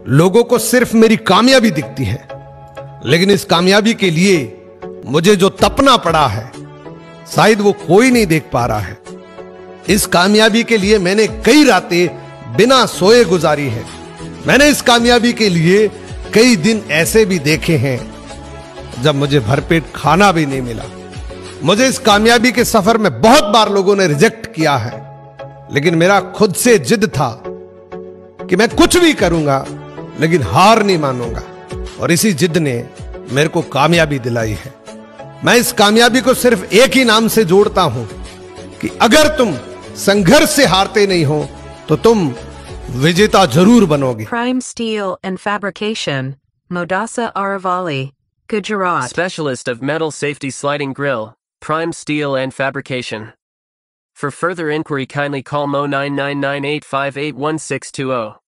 लोगों को सिर्फ मेरी कामयाबी दिखती है, लेकिन इस कामयाबी के लिए मुझे जो तपना पड़ा है शायद वो कोई नहीं देख पा रहा है। इस कामयाबी के लिए मैंने कई रातें बिना सोए गुजारी है। मैंने इस कामयाबी के लिए कई दिन ऐसे भी देखे हैं जब मुझे भरपेट खाना भी नहीं मिला। मुझे इस कामयाबी के सफर में बहुत बार लोगों ने रिजेक्ट किया है, लेकिन मेरा खुद से जिद था कि मैं कुछ भी करूंगा लेकिन हार नहीं मानूंगा, और इसी जिद ने मेरे को कामयाबी दिलाई है। मैं इस कामयाबी को सिर्फ एक ही नाम से जोड़ता हूं कि अगर तुम संघर्ष से हारते नहीं हो तो तुम विजेता जरूर बनोगे। Prime Steel and Fabrication, Modasa Aravali, Gujarat. Specialist of metal safety sliding grill, Prime Steel and Fabrication. For further inquiry kindly call Mo 9998581620.